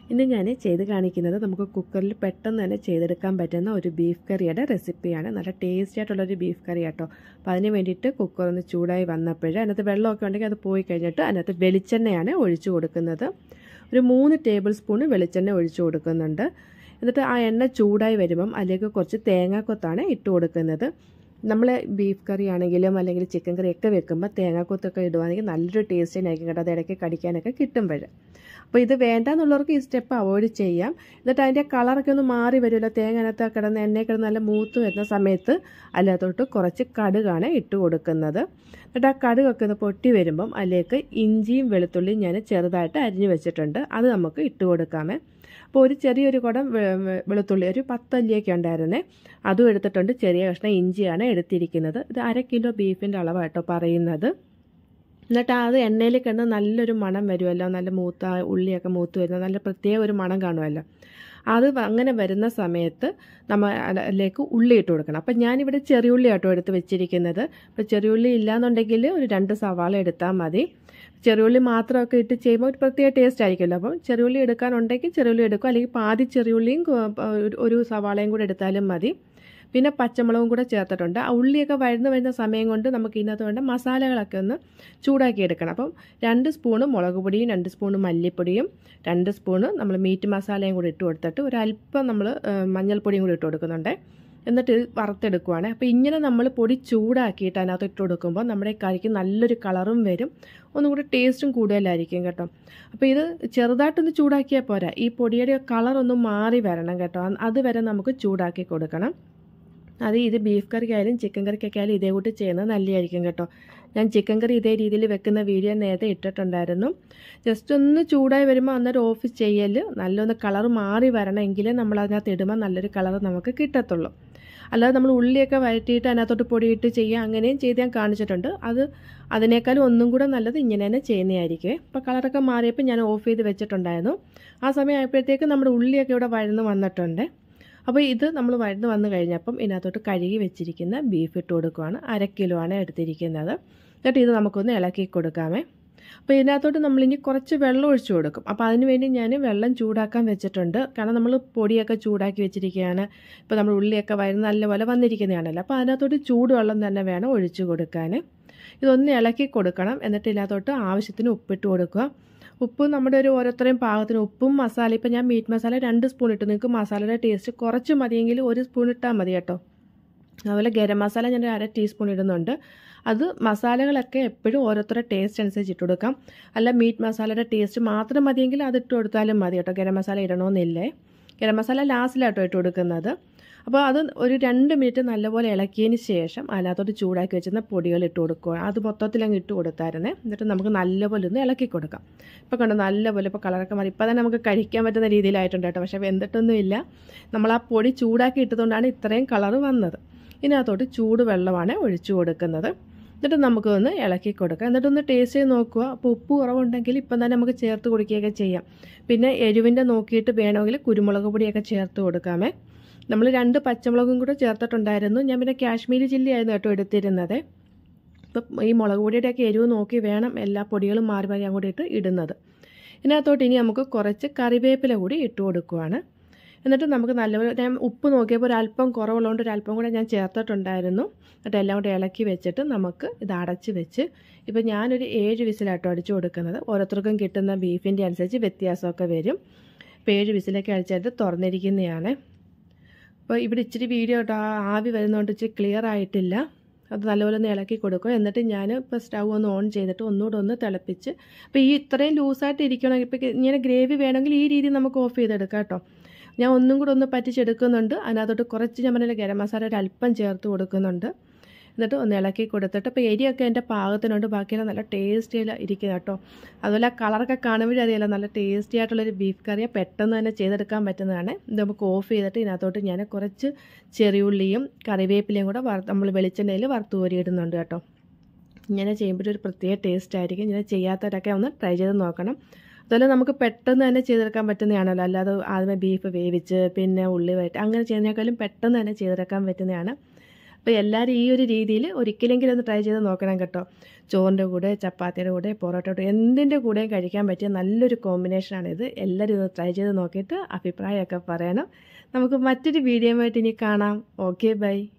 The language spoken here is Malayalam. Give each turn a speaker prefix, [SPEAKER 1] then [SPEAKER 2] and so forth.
[SPEAKER 1] ഇന്ന് ഞാൻ ചെയ്ത് കാണിക്കുന്നത് നമുക്ക് കുക്കറിൽ പെട്ടെന്ന് തന്നെ ചെയ്തെടുക്കാൻ പറ്റുന്ന ഒരു ബീഫ് കറിയുടെ റെസിപ്പിയാണ്. നല്ല ടേസ്റ്റി ആയിട്ടുള്ളൊരു ബീഫ് കറി കേട്ടോ. അപ്പോൾ അതിന് വേണ്ടിയിട്ട് കുക്കർ ഒന്ന് ചൂടായി വന്നപ്പോൾ അതിനകത്ത് വെള്ളമൊക്കെ ഉണ്ടെങ്കിൽ അത് പോയി കഴിഞ്ഞിട്ട് അതിനകത്ത് വെളിച്ചെണ്ണയാണ് ഒഴിച്ചു കൊടുക്കുന്നത്. ഒരു 3 ടേബിൾ സ്പൂൺ വെളിച്ചെണ്ണ ഒഴിച്ചു കൊടുക്കുന്നുണ്ട്. എന്നിട്ട് ആ എണ്ണ ചൂടായി വരുമ്പം അതിലേക്ക് കുറച്ച് തേങ്ങാക്കൊത്താണ് ഇട്ട് കൊടുക്കുന്നത്. നമ്മൾ ബീഫ് കറി ആണെങ്കിലും അല്ലെങ്കിൽ ചിക്കൻ കറിയൊക്കെ വെക്കുമ്പോൾ തേങ്ങാക്കൊത്തൊക്കെ ഇടുവാണെങ്കിൽ നല്ലൊരു ടേസ്റ്റ് തന്നെയായിരിക്കും കേട്ടോ. അത് ഇടയ്ക്ക് കടിക്കാനൊക്കെ കിട്ടുമ്പോൾ. അപ്പോൾ ഇത് വേണ്ടെന്നുള്ളവർക്ക് ഈ സ്റ്റെപ്പ് അവോയ്ഡ് ചെയ്യാം. എന്നിട്ട് അതിൻ്റെ കളറൊക്കെ ഒന്ന് മാറി വരുമല്ലോ, തേങ്ങ അതിനകത്ത് കിടന്ന് എണ്ണയിൽ കിടന്ന് നല്ല മൂത്ത് വരുന്ന സമയത്ത് അതിനകത്തോട്ട് കുറച്ച് കടുകാണ് ഇട്ട് കൊടുക്കുന്നത്. എന്നിട്ട് ആ കടുകൊക്കെ ഒന്ന് പൊട്ടി വരുമ്പം അതിലേക്ക് ഇഞ്ചിയും വെളുത്തുള്ളിയും ഞാൻ ചെറുതായിട്ട് അരിഞ്ഞു വെച്ചിട്ടുണ്ട്. അത് നമുക്ക് ഇട്ട് കൊടുക്കാമേ. അപ്പോൾ ഒരു ചെറിയൊരു കുടം വെളുത്തുള്ളി, ഒരു 10 അല്ലിയൊക്കെ ഉണ്ടായിരുന്നേ, അതും എടുത്തിട്ടുണ്ട്. ചെറിയ കഷ്ണം ഇഞ്ചിയാണ് എടുത്തിരിക്കുന്നത്. ഇത് 1/2 കിലോ ബീഫിൻ്റെ അളവാട്ടോ പറയുന്നത്. എന്നിട്ട് അത് എണ്ണയിൽ കിടന്ന് നല്ലൊരു മണം വരുമല്ലോ, നല്ല മൂത്ത ഉള്ളിയൊക്കെ മൂത്ത് വരുന്ന നല്ല പ്രത്യേക ഒരു മണം കാണുമല്ലോ. അത് അങ്ങനെ വരുന്ന സമയത്ത് നമ്മൾ അതിലേക്ക് ഉള്ളി ഇട്ട് കൊടുക്കണം. അപ്പം ഞാനിവിടെ ചെറിയുള്ളി ആട്ടോ എടുത്ത് വെച്ചിരിക്കുന്നത്. അപ്പോൾ ചെറിയുള്ളി ഇല്ലയെന്നുണ്ടെങ്കിൽ ഒരു 2 സവാള എടുത്താൽ മതി. ചെറിയുള്ളി മാത്രമൊക്കെ ഇട്ട് ചെയ്യുമ്പോൾ ഒരു പ്രത്യേക ടേസ്റ്റ് ആയിരിക്കുമല്ലോ. അപ്പം ചെറിയുള്ളി എടുക്കാനുണ്ടെങ്കിൽ ചെറിയുള്ളി എടുക്കും, അല്ലെങ്കിൽ പാതി ചെറിയുള്ളിയും ഒരു സവാളയും കൂടെ എടുത്താലും മതി. പിന്നെ പച്ചമുളകും കൂടെ ചേർത്തിട്ടുണ്ട്. ആ ഉള്ളിയൊക്കെ വരുന്ന സമയം കൊണ്ട് നമുക്ക് ഇതിനകത്ത് വേണ്ട മസാലകളൊക്കെ ഒന്ന് ചൂടാക്കി എടുക്കണം. അപ്പം 2 സ്പൂണ് മുളക് പൊടിയും 2 സ്പൂണ് മല്ലിപ്പൊടിയും 2 സ്പൂണ് നമ്മൾ മീറ്റ് മസാലയും കൂടി ഇട്ട് കൊടുത്തിട്ട് ഒരല്പം നമ്മൾ മഞ്ഞൾപ്പൊടിയും കൂടി ഇട്ട് കൊടുക്കുന്നുണ്ട്. എന്നിട്ട് വറുത്തെടുക്കുവാണ്. അപ്പോൾ ഇങ്ങനെ നമ്മൾ പൊടി ചൂടാക്കിയിട്ട് അതിനകത്ത് ഇട്ട് കൊടുക്കുമ്പോൾ നമ്മുടെ കറിക്ക് നല്ലൊരു കളറും വരും, ഒന്നുകൂടി ടേസ്റ്റും കൂടുതലായിരിക്കും കേട്ടോ. അപ്പോൾ ഇത് ചെറുതായിട്ടൊന്ന് ചൂടാക്കിയാൽ പോരാ, ഈ പൊടിയുടെ കളറൊന്നും മാറി വരണം കേട്ടോ. അതുവരെ നമുക്ക് ചൂടാക്കി കൊടുക്കണം. ഇത് ബീഫ് കറിക്കായാലും ചിക്കൻ കറിക്കൊക്കെ ആയാലും ഇതേ കൂട്ടി ചെയ്യുന്നത് നല്ലതായിരിക്കും കേട്ടോ. ഞാൻ ചിക്കൻ കറി ഇതേ രീതിയിൽ വെക്കുന്ന വീഡിയോ നേരത്തെ ഇട്ടിട്ടുണ്ടായിരുന്നു. ജസ്റ്റ് ഒന്ന് ചൂടായി വരുമ്പോൾ അന്നേരം ഓഫ് ചെയ്യൽ, നല്ലൊന്ന് കളർ മാറി വരണമെങ്കിൽ നമ്മൾ അതിനകത്ത് ഇടുമ്പോൾ നല്ലൊരു കളർ നമുക്ക് കിട്ടത്തുള്ളൂ. അല്ലാതെ നമ്മൾ ഉള്ളിയൊക്കെ വഴറ്റിയിട്ട് അതിനകത്തോട്ട് പൊടിയിട്ട് ചെയ്യുക, അങ്ങനെയും ചെയ്ത് ഞാൻ കാണിച്ചിട്ടുണ്ട്. അതിനേക്കാളും ഒന്നും കൂടെ നല്ലത് ഇങ്ങനെ തന്നെ ചെയ്യുന്നതായിരിക്കും. ഇപ്പോൾ കളറൊക്കെ മാറിയപ്പോൾ ഞാൻ ഓഫ് ചെയ്ത് വെച്ചിട്ടുണ്ടായിരുന്നു. ആ സമയം ആയപ്പോഴത്തേക്ക് നമ്മുടെ ഉള്ളിയൊക്കെ ഇവിടെ വഴന്ന് വന്നിട്ടുണ്ട്. അപ്പോൾ ഇത് നമ്മൾ വഴന്ന് വന്നു കഴിഞ്ഞപ്പം ഇതിനകത്തോട്ട് കഴുകി വെച്ചിരിക്കുന്ന ബീഫ് ഇട്ട് കൊടുക്കുകയാണ്. 1/2 കിലോ ആണ് എടുത്തിരിക്കുന്നത്. എന്നിട്ട് ഇത് നമുക്കൊന്ന് ഇളക്കി കൊടുക്കാമേ. അപ്പോൾ ഇതിനകത്തോട്ട് നമ്മളിനി കുറച്ച് വെള്ളം ഒഴിച്ചു കൊടുക്കും. അപ്പോൾ അതിനുവേണ്ടി ഞാൻ വെള്ളം ചൂടാക്കാൻ വെച്ചിട്ടുണ്ട്. കാരണം നമ്മൾ പൊടിയൊക്കെ ചൂടാക്കി വെച്ചിരിക്കുകയാണ്. ഇപ്പോൾ നമ്മൾ ഉള്ളിയൊക്കെ വഴന്ന് നല്ലപോലെ വന്നിരിക്കുന്നതാണല്ലോ. അപ്പോൾ അതിനകത്തോട്ട് ചൂടുവെള്ളം തന്നെ വേണം ഒഴിച്ചു കൊടുക്കാൻ. ഇതൊന്ന് ഇളക്കി കൊടുക്കണം. എന്നിട്ട് ഇതിനകത്തോട്ട് ആവശ്യത്തിന് ഉപ്പിട്ട് കൊടുക്കുക. ഉപ്പ് നമ്മുടെ ഓരോരുത്തരെയും പാകത്തിന് ഉപ്പും മസാല, ഇപ്പോൾ ഞാൻ മീറ്റ് മസാല 2 സ്പൂൺ ഇട്ട്, നിങ്ങൾക്ക് മസാലയുടെ ടേസ്റ്റ് കുറച്ച് മതിയെങ്കിൽ 1 സ്പൂൺ ഇട്ടാൽ മതി കേട്ടോ. അതുപോലെ ഗരം മസാല ഞാൻ 1/2 ടീസ്പൂൺ ഇടുന്നുണ്ട്. അത് മസാലകളൊക്കെ എപ്പോഴും ഓരോരുത്തരുടെ ടേസ്റ്റ് അനുസരിച്ച് ഇട്ട് കൊടുക്കാം. അല്ല മീറ്റ് മസാലയുടെ ടേസ്റ്റ് മാത്രം മതിയെങ്കിൽ അത് ഇട്ട് കൊടുത്താലും മതി കേട്ടോ. ഗരം മസാല ഇടണമെന്നില്ലേ. ഗരം മസാല ലാസ്റ്റിലാട്ടോ ഇട്ട് കൊടുക്കുന്നത്. അപ്പോൾ അത് ഒരു 2 മിനിറ്റ് നല്ലപോലെ ഇളക്കിയതിന് ശേഷം അതിനകത്തോട്ട് ചൂടാക്കി വെച്ചിരുന്ന പൊടികൾ ഇട്ട് കൊടുക്കുക. അത് മൊത്തത്തിലങ്ങ് ഇട്ട് കൊടുത്തായിരുന്നേ. എന്നിട്ട് നമുക്ക് നല്ലപോലെ ഒന്ന് ഇളക്കി കൊടുക്കാം. ഇപ്പോൾ കണ്ടോ നല്ലപോലെ ഇപ്പോൾ കളറൊക്കെ മാറി, ഇപ്പോൾ തന്നെ നമുക്ക് കഴിക്കാൻ പറ്റുന്ന രീതിയിലായിട്ടുണ്ട് കേട്ടോ. പക്ഷേ വെന്തിട്ടൊന്നുമില്ല. നമ്മൾ ആ പൊടി ചൂടാക്കി ഇട്ടതുകൊണ്ടാണ് ഇത്രയും കളർ വന്നത്. ഇതിനകത്തോട്ട് ചൂടുവെള്ളമാണ് ഒഴിച്ചു കൊടുക്കുന്നത്. എന്നിട്ട് നമുക്കൊന്ന് ഇളക്കി കൊടുക്കാം. എന്നിട്ടൊന്ന് ടേസ്റ്റ് ചെയ്ത് നോക്കുക. അപ്പോൾ ഉപ്പ് കുറവുണ്ടെങ്കിൽ ഇപ്പം തന്നെ നമുക്ക് ചേർത്ത് കൊടുക്കുകയൊക്കെ ചെയ്യാം. പിന്നെ എരിവിൻ്റെ നോക്കിയിട്ട് വേണമെങ്കിൽ കുരുമുളക് പൊടിയൊക്കെ ചേർത്ത് കൊടുക്കാമേ. നമ്മൾ 2 പച്ചമുളകും കൂടെ ചേർത്തിട്ടുണ്ടായിരുന്നു. ഞാൻ പിന്നെ കാശ്മീരി ചില്ലി ആയിരുന്നു കേട്ടോ എടുത്തിരുന്നത്. ഇപ്പം ഈ മുളക് പൊടിയുടെയൊക്കെ എരിവ് നോക്കി വേണം എല്ലാ പൊടികളും മാറി മാറി അങ്ങോട്ട് ഇടുന്നത്. ഇതിനകത്തോട്ട് ഇനി നമുക്ക് കുറച്ച് കറിവേപ്പില കൂടി ഇട്ട് കൊടുക്കുവാണ്. എന്നിട്ട് നമുക്ക് നല്ലപോലെ, ഞാൻ ഉപ്പ് നോക്കിയപ്പോൾ ഒരല്പം കുറവുള്ളതുകൊണ്ട് ഒരല്പം കൂടെ ഞാൻ ചേർത്തിട്ടുണ്ടായിരുന്നു. എന്നിട്ട് എല്ലാം കൂടെ ഇളക്കി വെച്ചിട്ട് നമുക്ക് ഇത് അടച്ച് വെച്ച്, ഇപ്പോൾ ഞാനൊരു 7 വിസിലാട്ടോ അടിച്ചു കൊടുക്കുന്നത്. ഓരോരുത്തർക്കും കിട്ടുന്ന ബീഫിൻ്റെ അനുസരിച്ച് വ്യത്യാസമൊക്കെ വരും. ഇപ്പോൾ 7 വിസിലൊക്കെ അടിച്ചിട്ട് തുറന്നിരിക്കുന്നതാണ്. അപ്പോൾ ഇവിടെ ഇച്ചിരി വീഡിയോ കേട്ടോ ആവി വരുന്നതുകൊണ്ട് ഇച്ചിരി ക്ലിയർ ആയിട്ടില്ല. അത് നല്ലപോലെ ഒന്ന് ഇളക്കി കൊടുക്കും. എന്നിട്ട് ഞാൻ ഇപ്പോൾ സ്റ്റൗ ഒന്ന് ഓൺ ചെയ്തിട്ട് ഒന്നുകൂടെ ഒന്ന് തിളപ്പിച്ച്, അപ്പോൾ ഈ ഇത്രയും ലൂസായിട്ട് ഇരിക്കണം. ഇപ്പോൾ ഇങ്ങനെ ഗ്രേവി വേണമെങ്കിൽ ഈ രീതി നമുക്ക് ഓഫ് ചെയ്തെടുക്കാം കേട്ടോ. ഞാൻ ഒന്നും കൂടെ ഒന്ന് പറ്റിച്ചെടുക്കുന്നുണ്ട്. അതിനകത്തോട്ട് കുറച്ച് ഞാൻ പറഞ്ഞ ഗരം മസാല ഒരല്പം ചേർത്ത് കൊടുക്കുന്നുണ്ട്. എന്നിട്ട് ഒന്ന് ഇളക്കി കൊടുത്തിട്ട്, ഇപ്പോൾ എരിയൊക്കെ എൻ്റെ പാകത്തിനുണ്ട്. ബാക്കിയെല്ലാം നല്ല ടേസ്റ്റിയിൽ ഇരിക്കുക കേട്ടോ. അതുപോലെ ആ കളറൊക്കെ കാണുമ്പോഴേ അറിയാലോ നല്ല ടേസ്റ്റി ആയിട്ടുള്ളൊരു ബീഫ് കറിയെ പെട്ടെന്ന് തന്നെ ചെയ്തെടുക്കാൻ പറ്റുന്നതാണ്. ഇത് നമുക്ക് ഓഫ് ചെയ്തിട്ട് ഇതിനകത്തോട്ട് ഞാൻ കുറച്ച് ചെറിയുള്ളിയും കറിവേപ്പിലയും കൂടെ നമ്മൾ വെളിച്ചെണ്ണയിൽ വറുത്ത് കോരിയിടുന്നുണ്ട് കേട്ടോ. ഇങ്ങനെ ചെയ്യുമ്പോഴൊരു പ്രത്യേക ടേസ്റ്റ് ആയിരിക്കും. ഇങ്ങനെ ചെയ്യാത്തവരൊക്കെ ഒന്ന് ട്രൈ ചെയ്ത് നോക്കണം. അതുപോലെ നമുക്ക് പെട്ടെന്ന് തന്നെ ചെയ്തെടുക്കാൻ പറ്റുന്നതാണല്ലോ. അല്ലാതെ ആദ്യമേ ബീഫ് വേവിച്ച് പിന്നെ ഉള്ളി വഴറ്റി അങ്ങനെ ചെയ്യുന്നതിനേക്കാളും പെട്ടെന്ന് തന്നെ ചെയ്തെടുക്കാൻ പറ്റുന്നതാണ്. അപ്പോൾ എല്ലാവരും ഈ ഒരു രീതിയിൽ ഒരിക്കലെങ്കിലും ഒന്ന് ട്രൈ ചെയ്ത് നോക്കണം കേട്ടോ. ചോറിൻ്റെ കൂടെ, ചപ്പാത്തിയുടെ കൂടെ, പൊറോട്ടയുടെ കൂടെ, എന്തിൻ്റെ കൂടെയും കഴിക്കാൻ പറ്റിയ നല്ലൊരു കോമ്പിനേഷനാണിത്. എല്ലാവരും ഇത് ട്രൈ ചെയ്ത് നോക്കിയിട്ട് അഭിപ്രായമൊക്കെ പറയണം. നമുക്ക് മറ്റൊരു വീഡിയോയുമായിട്ട് ഇനി കാണാം. Okay, by.